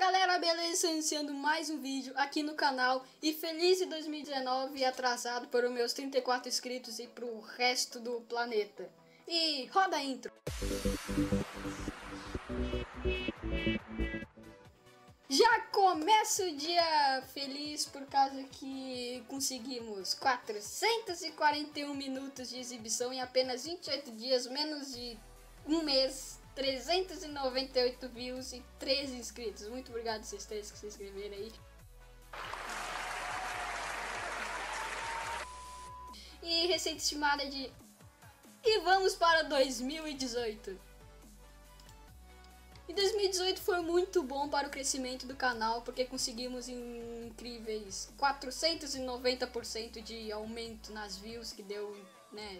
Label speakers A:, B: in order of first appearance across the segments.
A: galera, beleza? Iniciando mais um vídeo aqui no canal. E feliz em 2019 e atrasado para os meus 34 inscritos e para o resto do planeta. E roda a intro. Já começa o dia feliz por causa que conseguimos 441 minutos de exibição em apenas 28 dias, menos de um mês. 398 views e 13 inscritos. Muito obrigado a vocês três que se inscreveram aí. E receita estimada de... E vamos para 2018. E 2018 foi muito bom para o crescimento do canal, porque conseguimos incríveis 490% de aumento nas views, que deu, né,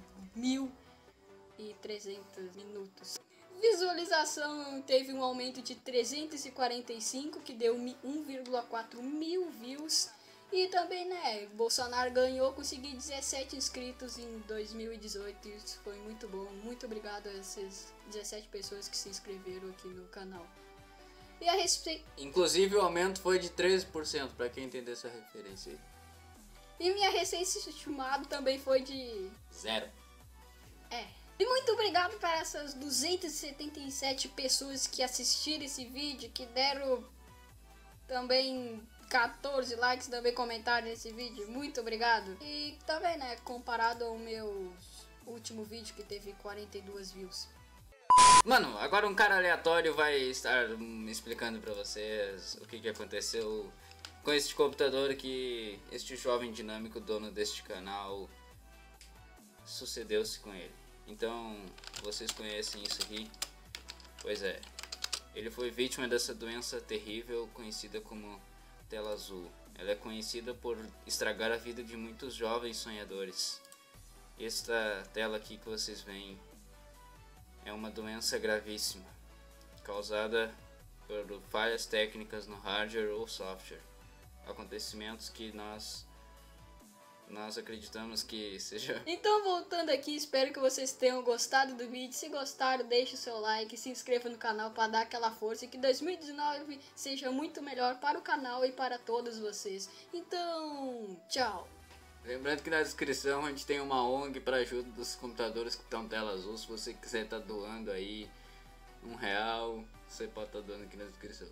A: 1.300 minutos. Visualização teve um aumento de 345, que deu 1,4 mil views. E também, né, Bolsonaro ganhou, consegui 17 inscritos em 2018. Isso foi muito bom. Muito obrigado a essas 17 pessoas que se inscreveram aqui no canal. E a respeito...
B: Inclusive o aumento foi de 13%, para quem entender essa referência aí.
A: E minha receita estimada também foi de...
B: 0.
A: E muito obrigado para essas 277 pessoas que assistiram esse vídeo, que deram também 14 likes, também comentaram nesse vídeo. Muito obrigado. E também, né, comparado ao meu último vídeo que teve 42 views.
B: Mano, agora um cara aleatório vai estar explicando pra vocês o que aconteceu com este computador que este jovem dinâmico dono deste canal sucedeu-se com ele. Então, vocês conhecem isso aqui? Pois é, ele foi vítima dessa doença terrível conhecida como tela azul. Ela é conhecida por estragar a vida de muitos jovens sonhadores. Esta tela aqui que vocês veem é uma doença gravíssima, causada por falhas técnicas no hardware ou software. Acontecimentos que nós acreditamos que seja...
A: Então, voltando aqui, espero que vocês tenham gostado do vídeo. Se gostaram, deixe o seu like, se inscreva no canal para dar aquela força e que 2019 seja muito melhor para o canal e para todos vocês. Então, tchau!
B: Lembrando que na descrição a gente tem uma ONG para ajuda dos computadores que estão tela azul. Se você quiser estar doando aí R$1, você pode estar doando aqui na descrição.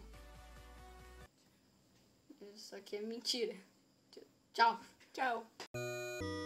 A: Isso aqui é mentira. Tchau! Tchau!